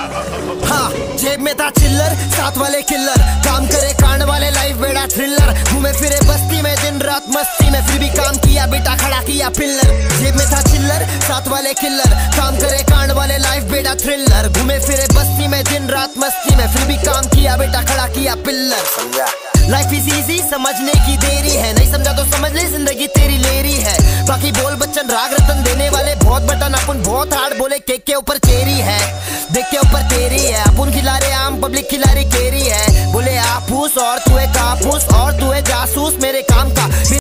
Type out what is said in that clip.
हाँ, जेब में था चिल्लर, साथ वाले किल्लर, काम करे कांड वाले, लाइफ बेड़ा थ्रिलर। घूमे फिरे बस्ती में दिन रात मस्ती में, फिर भी काम किया बेटा खड़ा किया पिल्लर। जेब में था चिल्लर, साथ वाले किल्लर, काम करे कांड वाले, लाइफ बेड़ा थ्रिलर। घूमे फिरे बस्ती में दिन रात मस्ती में, फिर भी काम किया बेटा खड़ा किया पिल्लर। समझा? लाइफ इज इजी, समझने की देरी है, नहीं समझा तो समझ ले जिंदगी तेरी लेरी है। बाकी बोल बच्चन राग रतन देने वाले बहुत बटन, अपन बहुत हार्ड बोले, केक के ऊपर चेरी है, देख के ऊपर तेरी है। अपन खिला रहे आम, पब्लिक खिला रही केरी है। बोले आपूस और तू है कापूस और तू है जासूस, मेरे